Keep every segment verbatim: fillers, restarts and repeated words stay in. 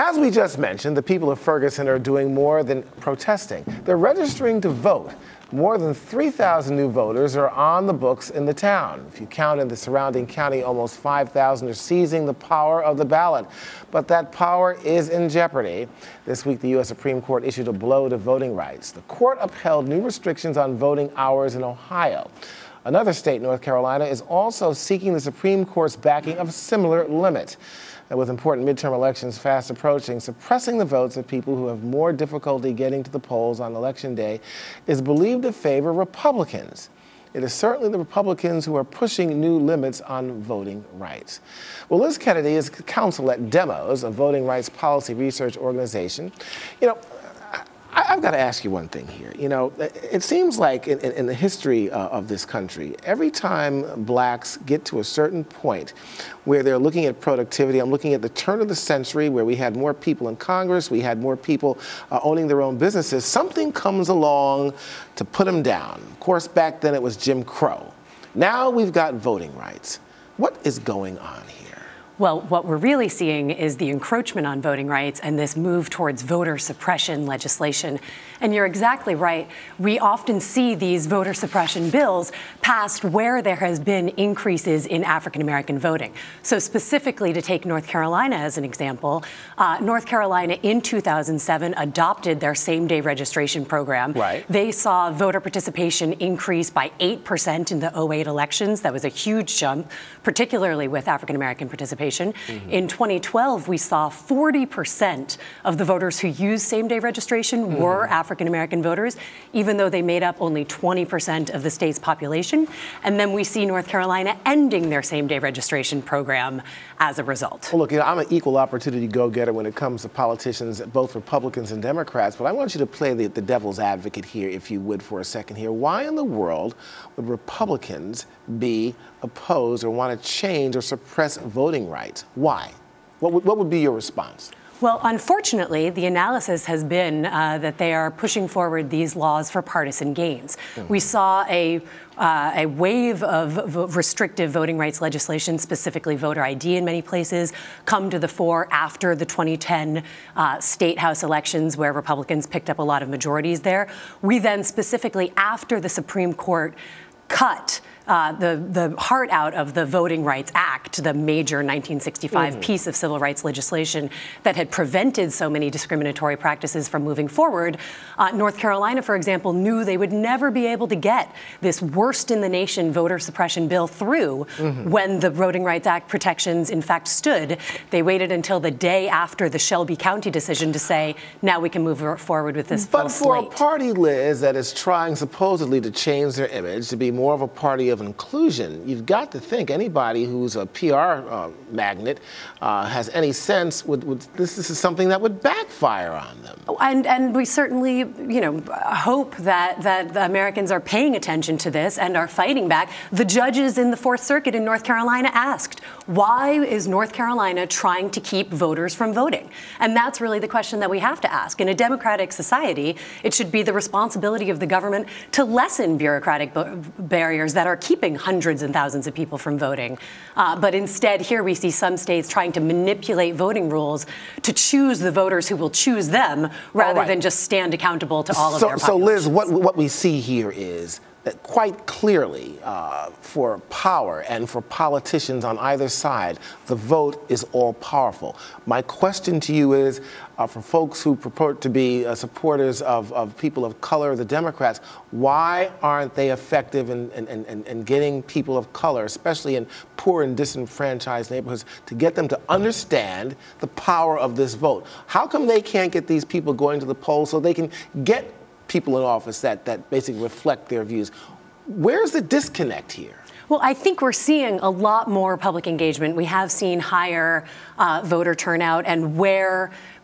As we just mentioned, the people of Ferguson are doing more than protesting. They're registering to vote. More than three thousand new voters are on the books in the town. If you count in the surrounding county, almost five thousand are seizing the power of the ballot. But that power is in jeopardy. This week, the U S Supreme Court issued a blow to voting rights. The court upheld new restrictions on voting hours in Ohio. Another state, North Carolina, is also seeking the Supreme Court's backing of a similar limit. And with important midterm elections fast approaching, suppressing the votes of people who have more difficulty getting to the polls on Election Day is believed to favor Republicans. It is certainly the Republicans who are pushing new limits on voting rights. Well, Liz Kennedy is counsel at Demos, a voting rights policy research organization. You know, I've got to ask you one thing here. You know, it seems like in, in the history uh, of this country, every time blacks get to a certain point where they're looking at productivity, I'm looking at the turn of the century where we had more people in Congress, we had more people uh, owning their own businesses, something comes along to put them down. Of course, back then it was Jim Crow. Now we've got voting rights. What is going on here? Well, what we're really seeing is the encroachment on voting rights and this move towards voter suppression legislation. And you're exactly right. We often see these voter suppression bills passed where there has been increases in African-American voting. So specifically, to take North Carolina as an example, uh, North Carolina in two thousand seven adopted their same-day registration program. Right. They saw voter participation increase by eight percent in the oh eight elections. That was a huge jump, particularly with African-American participation. Mm-hmm. In twenty twelve, we saw forty percent of the voters who used same-day registration mm-hmm. were African-American voters, even though they made up only twenty percent of the state's population. And then we see North Carolina ending their same-day registration program as a result. Well, look, you know, I'm an equal opportunity go-getter when it comes to politicians, both Republicans and Democrats, but I want you to play the, the devil's advocate here, if you would, for a second here. Why in the world would Republicans be opposed or want to change or suppress voting rights? Why? What would, what would be your response? Well, unfortunately, the analysis has been uh, that they are pushing forward these laws for partisan gains. Mm-hmm. We saw a, uh, a wave of v- restrictive voting rights legislation, specifically voter I D in many places, come to the fore after the twenty ten uh, state house elections, where Republicans picked up a lot of majorities there. We then, specifically after the Supreme Court cut Uh, the, the heart out of the Voting Rights Act, the major nineteen sixty-five mm-hmm. piece of civil rights legislation that had prevented so many discriminatory practices from moving forward. Uh, North Carolina, for example, knew they would never be able to get this worst in the nation voter suppression bill through mm-hmm. when the Voting Rights Act protections in fact stood. They waited until the day after the Shelby County decision to say, now we can move forward with this full slate. But for a party, Liz, that is trying supposedly to change their image, to be more of a party of inclusion, you've got to think anybody who's a P R uh, magnet uh, has any sense would, would this, this is something that would backfire on them. And and we certainly, you know, hope that that the Americans are paying attention to this and are fighting back. The judges in the Fourth Circuit in North Carolina asked, why is North Carolina trying to keep voters from voting? And that's really the question that we have to ask. In a democratic society, it should be the responsibility of the government to lessen bureaucratic barriers that are keeping hundreds and thousands of people from voting. Uh, but instead, here we see some states trying to manipulate voting rules to choose the voters who will choose them rather right. than just stand accountable to all so, of their populations. So, Liz, what, what we see here is that quite clearly uh, for power and for politicians on either side, the vote is all powerful. My question to you is, uh, for folks who purport to be uh, supporters of, of people of color, the Democrats, why aren't they effective in, in, in, in getting people of color, especially in poor and disenfranchised neighborhoods, to get them to understand the power of this vote? How come they can't get these people going to the polls so they can get people in office that, that basically reflect their views? Where's the disconnect here? Well, I think we're seeing a lot more public engagement. We have seen higher uh, voter turnout, and where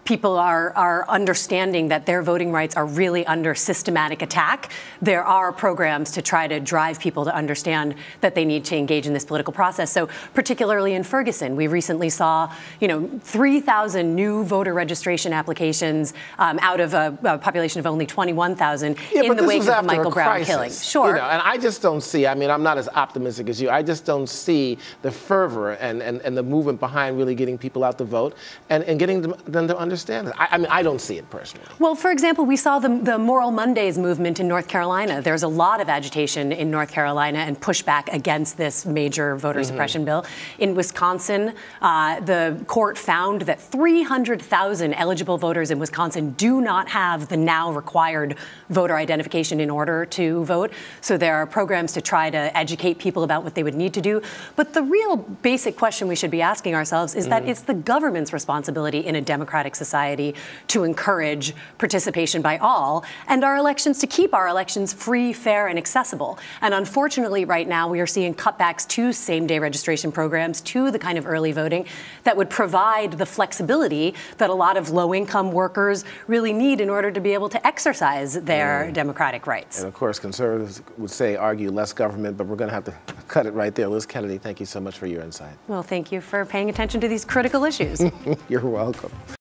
people are, are understanding that their voting rights are really under systematic attack, there are programs to try to drive people to understand that they need to engage in this political process. So particularly in Ferguson, we recently saw, you know, three thousand new voter registration applications um, out of a, a population of only twenty-one thousand yeah, in the wake of the Michael Michael Brown killing. Sure. You know, and I just don't see, I mean, I'm not as optimistic as you. I just don't see the fervor and, and, and the movement behind really getting people out to vote and, and getting them, them to understand it. I, I mean, I don't see it personally. Well, for example, we saw the, the Moral Mondays movement in North Carolina. There's a lot of agitation in North Carolina and pushback against this major voter mm-hmm. suppression bill. In Wisconsin, uh, the court found that three hundred thousand eligible voters in Wisconsin do not have the now required voter identification in order to vote. So there are programs to try to educate people about what they would need to do. But the real basic question we should be asking ourselves is mm-hmm. that it's the government's responsibility in a democratic society to encourage participation by all, and our elections to keep our elections free, fair, and accessible. And unfortunately, right now, we are seeing cutbacks to same-day registration programs, to the kind of early voting that would provide the flexibility that a lot of low-income workers really need in order to be able to exercise their mm. democratic rights. And of course, conservatives would say, argue less government, but we're going to have to cut it right there. Liz Kennedy, thank you so much for your insight. Well, thank you for paying attention to these critical issues. You're welcome.